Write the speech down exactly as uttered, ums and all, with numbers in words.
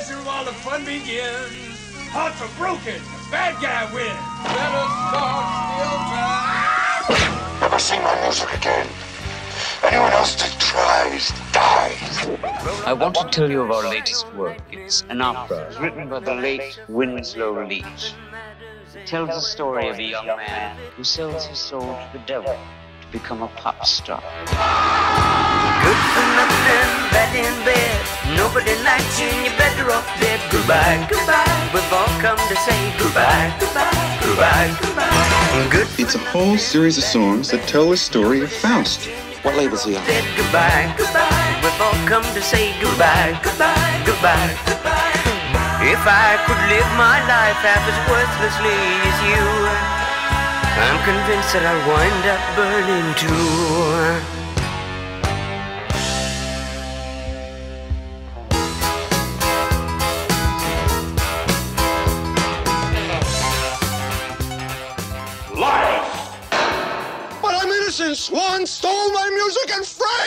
is where all the fun begins. Hearts are broken, bad guy wins. Better start still trying. Never sing my music again. Anyone else that tries, dies. I want to tell you of our latest work. It's an opera written by the late Winslow Leach. It tells the story of a young man who sells his soul to the devil to become a pop star. Good for nothing, bad in bed. Nobody likes you and you're better off dead. Goodbye, goodbye. We've all come to say goodbye, goodbye, goodbye, goodbye. Good. It's a whole series of songs that tell the story of Faust. What label's he on? Dead, goodbye, goodbye. We've all come to say goodbye, goodbye, goodbye, goodbye. If I could live my life half as worthlessly as you, I'm convinced that I'll wind up burning too. Swan stole my music and Frank!